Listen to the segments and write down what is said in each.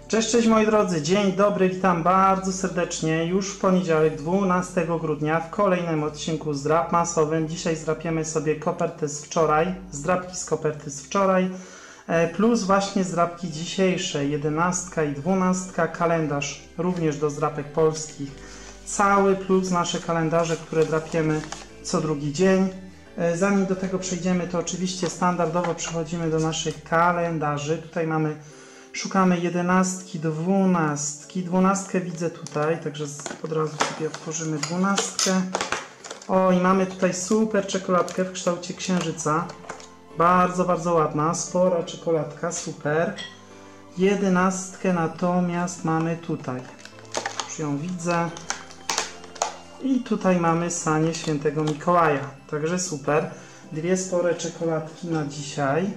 Cześć, cześć moi drodzy, dzień dobry, witam bardzo serdecznie już w poniedziałek 12 grudnia w kolejnym odcinku zdrap masowym. Dzisiaj zdrapiemy sobie kopertę z wczoraj, zdrapki z koperty z wczoraj, plus właśnie zdrapki dzisiejsze, 11 i 12, kalendarz również do zdrapek polskich, cały plus nasze kalendarze, które drapiemy co drugi dzień. Zanim do tego przejdziemy, to oczywiście standardowo przechodzimy do naszych kalendarzy. Tutaj szukamy 11, 12. 12 widzę tutaj, także od razu sobie otworzymy 12. O, i mamy tutaj super czekoladkę w kształcie księżyca. Bardzo, bardzo ładna, spora czekoladka, super. 11 natomiast mamy tutaj. Już ją widzę. I tutaj mamy sanie świętego Mikołaja, także super. Dwie spore czekoladki na dzisiaj.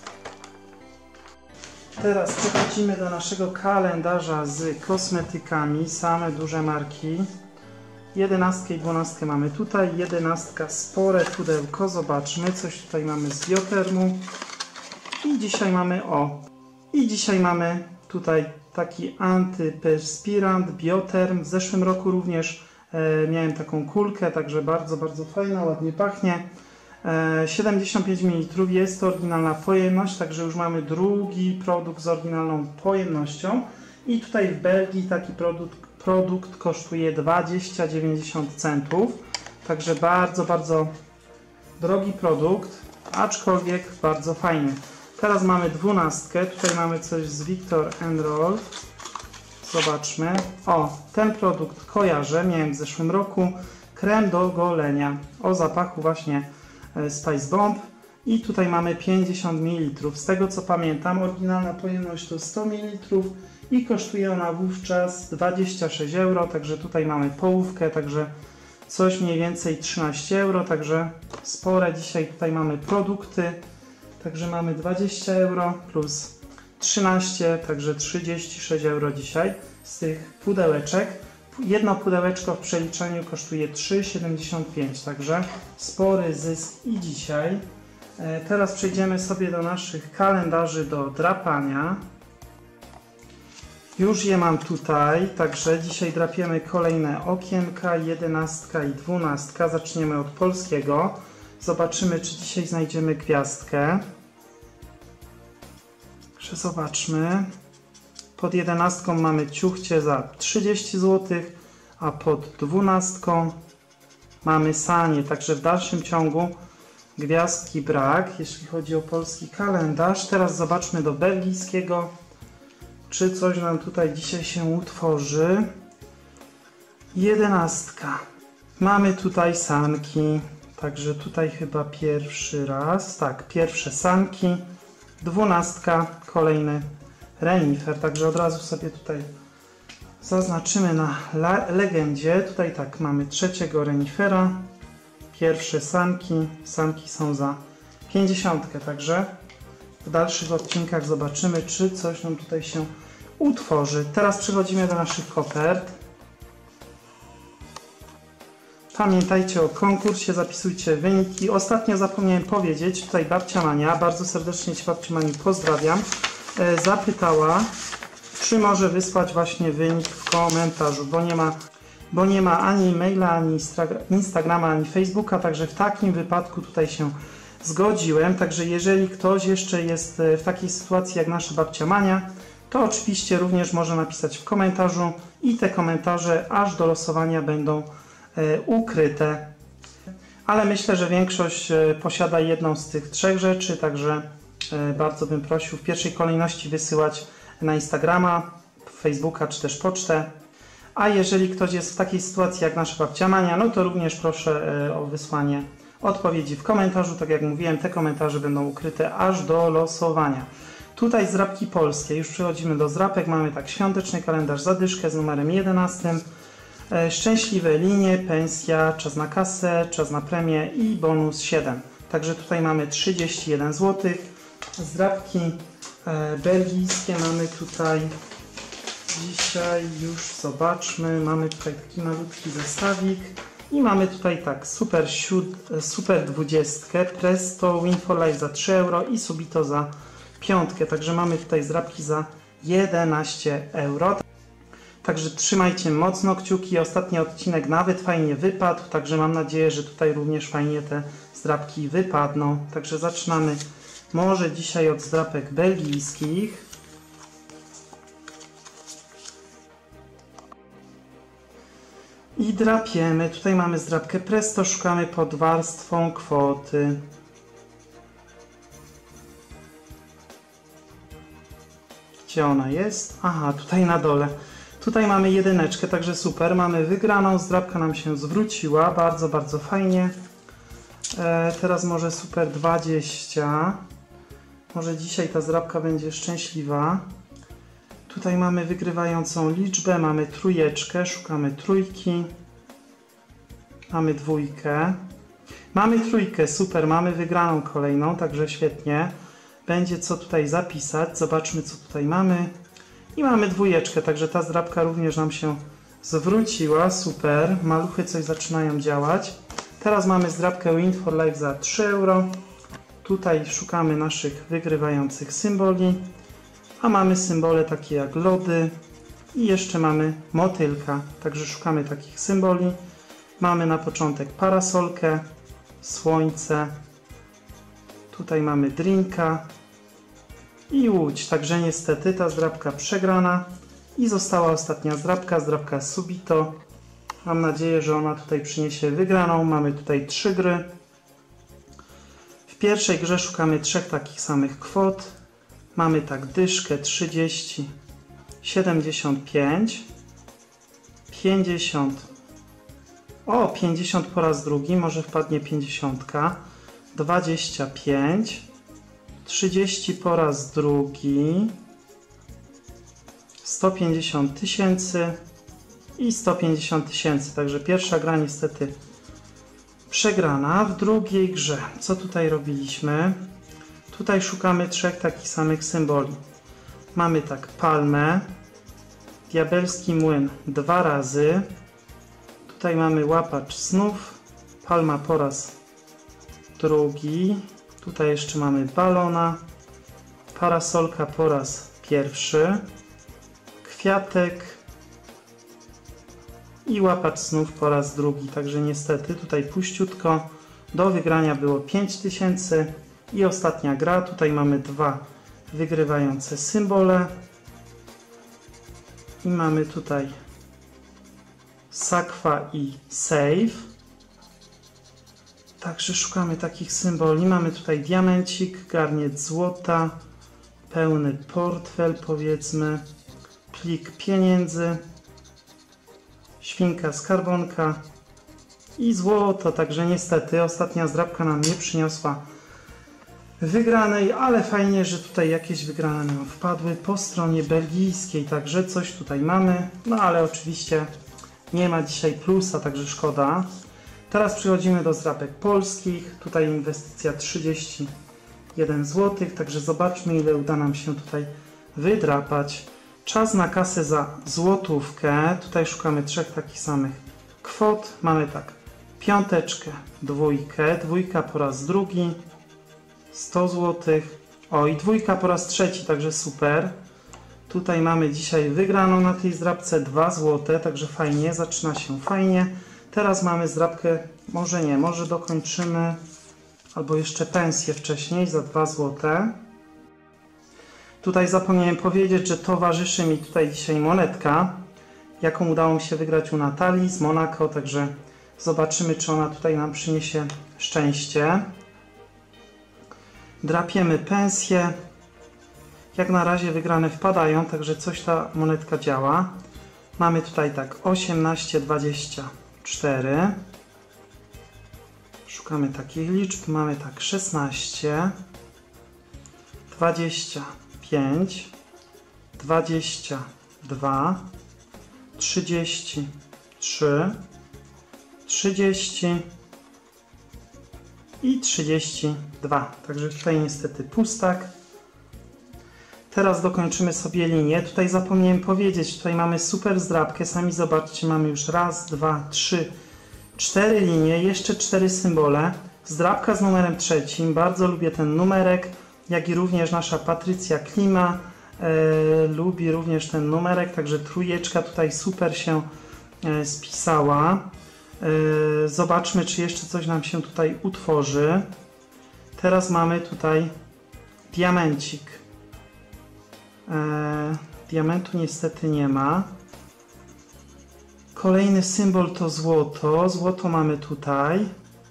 Teraz przechodzimy do naszego kalendarza z kosmetykami, same duże marki. 11 i 12 mamy tutaj, 11 spore pudełko, zobaczmy, coś tutaj mamy z Biotermu. I dzisiaj mamy tutaj taki antyperspirant Bioterm. W zeszłym roku również miałem taką kulkę, także bardzo, bardzo fajna, ładnie pachnie. 75 ml, jest to oryginalna pojemność, także już mamy drugi produkt z oryginalną pojemnością. I tutaj w Belgii taki produkt kosztuje 20,90 centów, także bardzo, bardzo drogi produkt, aczkolwiek bardzo fajny. Teraz mamy 12, tutaj mamy coś z Viktor & Rolf. Zobaczmy. O, ten produkt kojarzę, miałem w zeszłym roku. Krem do golenia o zapachu właśnie Spice Bomb. I tutaj mamy 50 ml. Z tego co pamiętam, oryginalna pojemność to 100 ml i kosztuje ona wówczas 26 euro. Także tutaj mamy połówkę, także coś mniej więcej 13 euro. Także spore dzisiaj tutaj mamy produkty. Także mamy 20 euro plus 13, także 36 euro dzisiaj z tych pudełeczek. Jedno pudełeczko w przeliczeniu kosztuje 3,75, także spory zysk i dzisiaj. Teraz przejdziemy sobie do naszych kalendarzy do drapania. Już je mam tutaj, także dzisiaj drapiemy kolejne okienka, 11 i 12. Zaczniemy od polskiego. Zobaczymy, czy dzisiaj znajdziemy gwiazdkę. Zobaczmy. Pod 11 mamy ciuchcie za 30 zł, a pod 12 mamy sanie, także w dalszym ciągu gwiazdki brak, jeśli chodzi o polski kalendarz. Teraz zobaczmy do belgijskiego, czy coś nam tutaj dzisiaj się utworzy. 11. Mamy tutaj sanki, także tutaj chyba pierwszy raz, tak, pierwsze sanki. 12, kolejny renifer, także od razu sobie tutaj zaznaczymy na legendzie. Tutaj tak, mamy trzeciego renifera, pierwsze sanki, sanki są za 50, także w dalszych odcinkach zobaczymy, czy coś nam tutaj się utworzy. Teraz przechodzimy do naszych kopert. Pamiętajcie o konkursie, zapisujcie wyniki. Ostatnio zapomniałem powiedzieć, tutaj babcia Mania, bardzo serdecznie Cię babciu Mani pozdrawiam, zapytała, czy może wysłać właśnie wynik w komentarzu, bo nie ma ani e-maila, ani Instagrama, ani Facebooka, także w takim wypadku tutaj się zgodziłem. Także jeżeli ktoś jeszcze jest w takiej sytuacji jak nasza babcia Mania, to oczywiście również może napisać w komentarzu i te komentarze aż do losowania będą ukryte. Ale myślę, że większość posiada jedną z tych trzech rzeczy, także bardzo bym prosił w pierwszej kolejności wysyłać na Instagrama, Facebooka czy też pocztę. A jeżeli ktoś jest w takiej sytuacji jak nasza babcia Mania, no to również proszę o wysłanie odpowiedzi w komentarzu. Tak jak mówiłem, te komentarze będą ukryte aż do losowania. Tutaj zdrapki polskie. Już przechodzimy do zdrapek. Mamy tak świąteczny kalendarz zadyszkę z numerem 11. Szczęśliwe linie, pensja, czas na kasę, czas na premię i bonus 7. Także tutaj mamy 31 zł. Zdrapki belgijskie mamy tutaj dzisiaj, już zobaczmy, mamy tutaj taki malutki zestawik i mamy tutaj tak super 20, Presto, Win for Life za 3 euro i Subito za 5. Także mamy tutaj zdrapki za 11 euro. Także trzymajcie mocno kciuki. Ostatni odcinek nawet fajnie wypadł, także mam nadzieję, że tutaj również fajnie te zdrabki wypadną. Także zaczynamy może dzisiaj od zdrapek belgijskich. I drapiemy. Tutaj mamy zdrabkę Presto, szukamy pod warstwą kwoty. Gdzie ona jest? Aha, tutaj na dole. Tutaj mamy jedyneczkę, także super. Mamy wygraną, zdrabka nam się zwróciła. Bardzo, bardzo fajnie. Teraz może super 20. Może dzisiaj ta zdrabka będzie szczęśliwa. Tutaj mamy wygrywającą liczbę, mamy trójeczkę, szukamy trójki. Mamy dwójkę. Mamy trójkę, super, mamy wygraną kolejną, także świetnie. Będzie co tutaj zapisać, zobaczmy co tutaj mamy. I mamy dwójeczkę, także ta zdrabka również nam się zwróciła, super. Maluchy coś zaczynają działać. Teraz mamy zdrabkę Win for Life za 3 euro. Tutaj szukamy naszych wygrywających symboli. A mamy symbole takie jak lody i jeszcze mamy motylka, także szukamy takich symboli. Mamy na początek parasolkę, słońce, tutaj mamy drinka i łódź, także niestety ta zdrabka przegrana i została ostatnia zdrabka, zdrabka Subito. Mam nadzieję, że ona tutaj przyniesie wygraną. Mamy tutaj 3 gry. W pierwszej grze szukamy 3 takich samych kwot. Mamy tak dyszkę 30, 75, 50. O, 50 po raz drugi, może wpadnie 50. 25, 30 po raz drugi, 150 tysięcy i 150 tysięcy. Także pierwsza gra niestety przegrana. W drugiej grze, co tutaj robiliśmy? Tutaj szukamy 3 takich samych symboli. Mamy tak palmę, diabelski młyn 2 razy. Tutaj mamy łapacz snów, palma po raz drugi. Tutaj jeszcze mamy balona, parasolka po raz pierwszy, kwiatek i łapacz snów po raz drugi. Także niestety tutaj puściutko. Do wygrania było 5000. I ostatnia gra, tutaj mamy 2 wygrywające symbole i mamy tutaj sakwa i save. Także szukamy takich symboli. Mamy tutaj diamencik, garniec złota, pełny portfel powiedzmy, plik pieniędzy, świnka skarbonka i złoto. Także niestety ostatnia zdrabka nam nie przyniosła wygranej, ale fajnie, że tutaj jakieś wygrane nam wpadły po stronie belgijskiej, także coś tutaj mamy, no ale oczywiście nie ma dzisiaj plusa, także szkoda. Teraz przechodzimy do zdrabek polskich, tutaj inwestycja 31 zł, także zobaczmy ile uda nam się tutaj wydrapać. Czas na kasę za złotówkę, tutaj szukamy 3 takich samych kwot, mamy tak piąteczkę, dwójka po raz drugi, 100 zł. O i dwójka po raz trzeci, także super. Tutaj mamy dzisiaj wygraną na tej zdrabce 2 zł, także fajnie, zaczyna się fajnie. Teraz mamy zdrabkę, może nie, może dokończymy, albo jeszcze pensję wcześniej za 2 zł. Tutaj zapomniałem powiedzieć, że towarzyszy mi tutaj dzisiaj monetka, jaką udało mi się wygrać u Natalii z Monaco, także zobaczymy, czy ona tutaj nam przyniesie szczęście. Drapiemy pensję. Jak na razie wygrane wpadają, także coś ta monetka działa. Mamy tutaj tak 18, 24. Szukamy takich liczb. Mamy tak 16, 25, 22, 33, 30 i 32. Także tutaj niestety pustak. Teraz dokończymy sobie linię. Tutaj zapomniałem powiedzieć, tutaj mamy super zdrabkę. Sami zobaczcie, mamy już raz, 2, 3, 4 linie, jeszcze 4 symbole. Zdrabka z numerem 3. Bardzo lubię ten numerek, jak i również nasza Patrycja Klima. lubi również ten numerek, także trójeczka tutaj super się spisała. Zobaczmy, czy jeszcze coś nam się tutaj utworzy. Teraz mamy tutaj diamencik. Diamentu niestety nie ma. Kolejny symbol to złoto. Złoto mamy tutaj.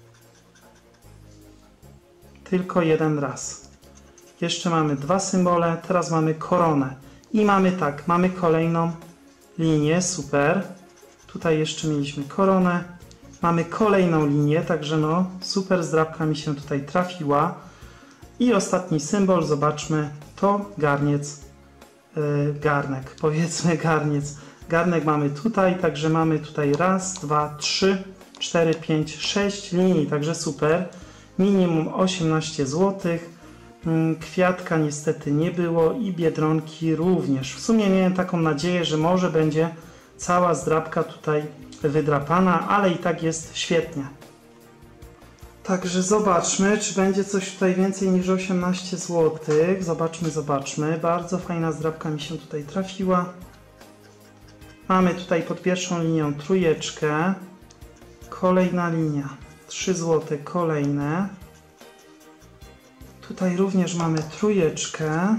Tylko jeden raz. Jeszcze mamy dwa symbole. Teraz mamy koronę. I mamy tak, mamy kolejną linię. Super. Tutaj jeszcze mieliśmy koronę. Mamy kolejną linię, także no super zdrabka mi się tutaj trafiła. I ostatni symbol, zobaczmy, to garniec, garnek, powiedzmy garniec. Garnek mamy tutaj, także mamy tutaj raz, dwa, trzy, 4, 5, 6 linii, także super. Minimum 18 zł. Kwiatka niestety nie było i biedronki również. W sumie miałem taką nadzieję, że może będzie cała zdrabka tutaj wydrapana, ale i tak jest świetnie. Także zobaczmy, czy będzie coś tutaj więcej niż 18 zł. Zobaczmy. Bardzo fajna zdrabka mi się tutaj trafiła. Mamy tutaj pod pierwszą linią trójeczkę. Kolejna linia. 3 zł kolejne. Tutaj również mamy trójeczkę.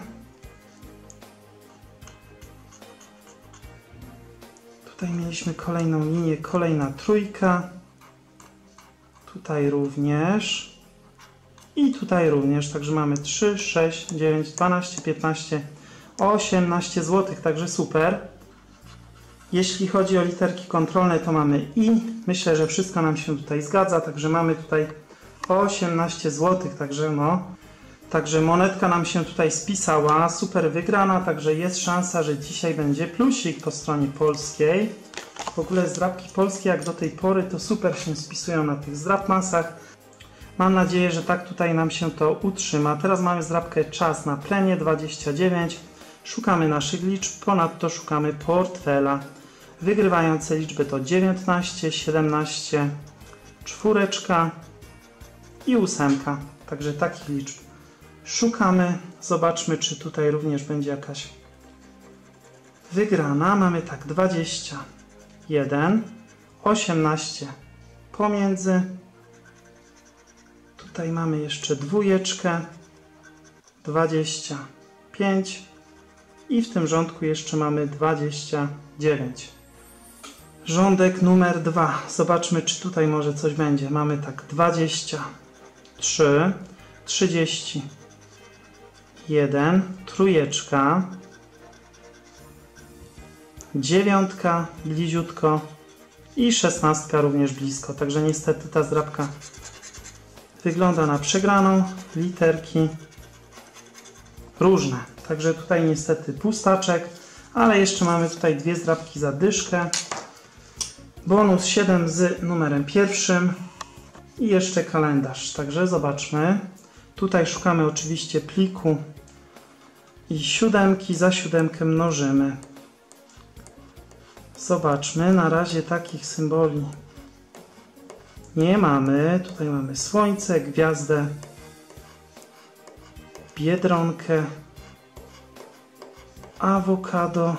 Tutaj mieliśmy kolejną linię, kolejna trójka. Tutaj również. I tutaj również. Także mamy 3, 6, 9, 12, 15, 18 zł. Także super. Jeśli chodzi o literki kontrolne, to mamy I. Myślę, że wszystko nam się tutaj zgadza. Także mamy tutaj 18 zł. Także no. Także monetka nam się tutaj spisała. Super wygrana. Także jest szansa, że dzisiaj będzie plusik po stronie polskiej. W ogóle zdrabki polskie jak do tej pory to super się spisują na tych zdrabmasach. Mam nadzieję, że tak tutaj nam się to utrzyma. Teraz mamy zdrabkę czas na premię 29. Szukamy naszych liczb, ponadto szukamy portfela. Wygrywające liczby to 19, 17, 4 i 8. Także takich liczb szukamy. Zobaczmy, czy tutaj również będzie jakaś wygrana. Mamy tak 21, 18 pomiędzy. Tutaj mamy jeszcze dwójeczkę, 25 i w tym rządku jeszcze mamy 29. Rządek numer 2. Zobaczmy, czy tutaj może coś będzie. Mamy tak 23, 31, trójeczka, 9 bliziutko i 16 również blisko. Także niestety ta zdrabka wygląda na przegraną. Literki różne. Także tutaj niestety pustaczek, ale jeszcze mamy tutaj dwie zdrabki za dyszkę. Bonus 7 z numerem pierwszym i jeszcze kalendarz. Także zobaczmy. Tutaj szukamy oczywiście pliku i siódemki, za siódemkę mnożymy. Zobaczmy, na razie takich symboli nie mamy. Tutaj mamy słońce, gwiazdę, biedronkę, awokado,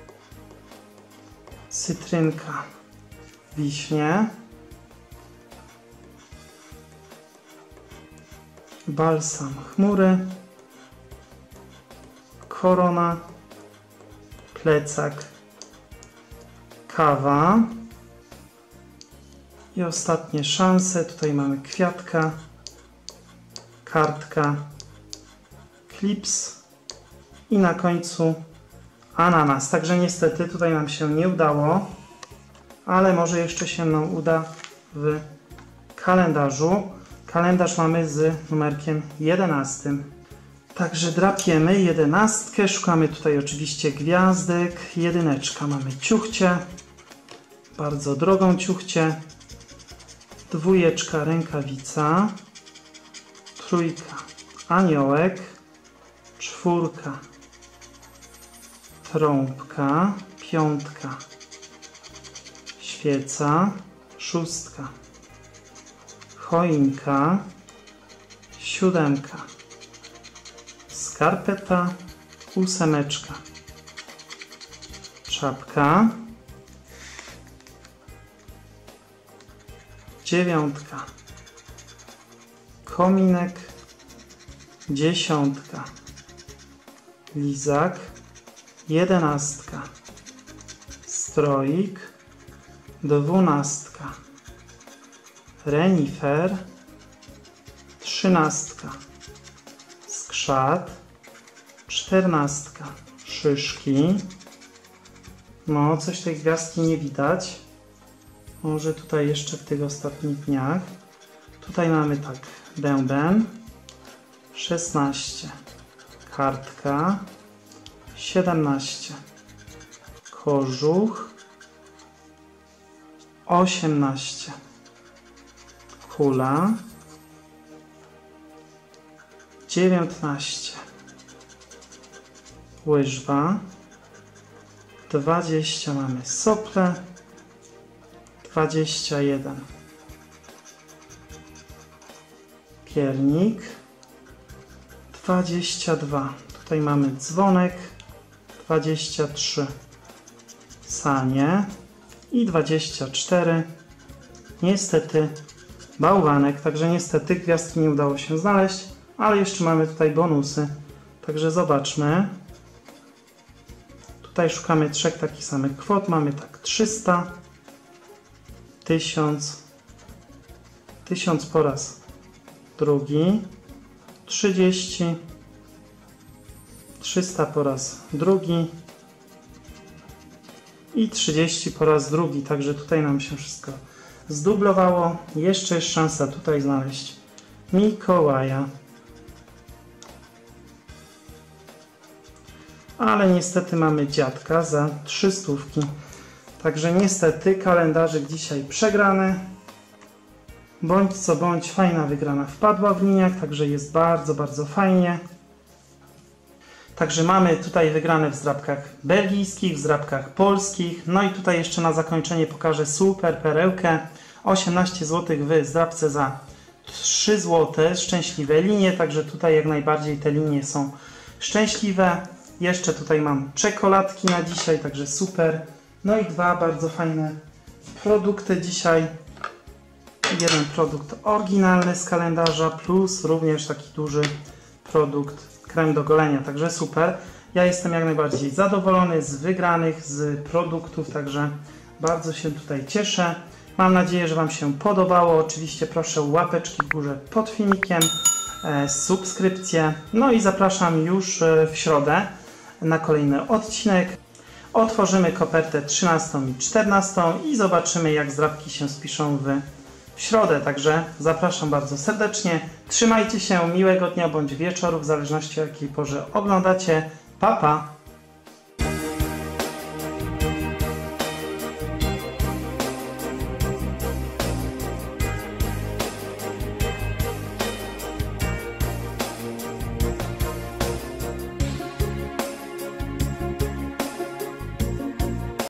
cytrynka, wiśnie, balsam chmury, korona, plecak, kawa i ostatnie szanse. Tutaj mamy kwiatka, kartka, klips i na końcu ananas. Także niestety tutaj nam się nie udało, ale może jeszcze się nam uda w kalendarzu. Kalendarz mamy z numerkiem 11. Także drapiemy 11. Szukamy tutaj oczywiście gwiazdek. Jedyneczka mamy ciuchcie. Bardzo drogą ciuchcie. Dwójeczka rękawica. Trójka aniołek. Czwórka trąbka. Piątka świeca. Szóstka choinka. Siódemka skarpeta. 8, czapka, 9, kominek, 10, lizak, 11, stroik, 12, renifer, 13, skrzat, 14, szyszki. No, coś tej gwiazdki nie widać. Może tutaj jeszcze w tych ostatnich dniach. Tutaj mamy tak, bęben, 16, kartka, 17, kożuch, 18, kula, 19, łyżwa, 20 mamy sople, 21, piernik, 22, tutaj mamy dzwonek, 23, sanie i 24, niestety bałwanek, także niestety gwiazdki nie udało się znaleźć, ale jeszcze mamy tutaj bonusy, także zobaczmy. Tutaj szukamy trzech takich samych kwot, mamy tak 300, 1000, 1000 po raz drugi, 30, 300 po raz drugi i 30 po raz drugi, także tutaj nam się wszystko zdublowało. Jeszcze jest szansa tutaj znaleźć Mikołaja. Ale niestety mamy dziadka za 300. Także niestety kalendarzyk dzisiaj przegrany. Bądź co bądź fajna wygrana wpadła w liniach, także jest bardzo, bardzo fajnie. Także mamy tutaj wygrane w zdrabkach belgijskich, w zdrabkach polskich. No i tutaj jeszcze na zakończenie pokażę super perełkę. 18 zł w zdrabce za 3 zł. Szczęśliwe linie, także tutaj jak najbardziej te linie są szczęśliwe. Jeszcze tutaj mam czekoladki na dzisiaj, także super. No i dwa bardzo fajne produkty dzisiaj. Jeden produkt oryginalny z kalendarza, plus również taki duży produkt krem do golenia, także super. Ja jestem jak najbardziej zadowolony z wygranych, z produktów, także bardzo się tutaj cieszę. Mam nadzieję, że Wam się podobało. Oczywiście proszę o łapeczki w górze pod filmikiem, subskrypcję. No i zapraszam już w środę na kolejny odcinek. Otworzymy kopertę 13 i 14 i zobaczymy, jak zdrabki się spiszą w środę. Także zapraszam bardzo serdecznie. Trzymajcie się, miłego dnia bądź wieczoru, w zależności o jakiej porze oglądacie. Pa, pa!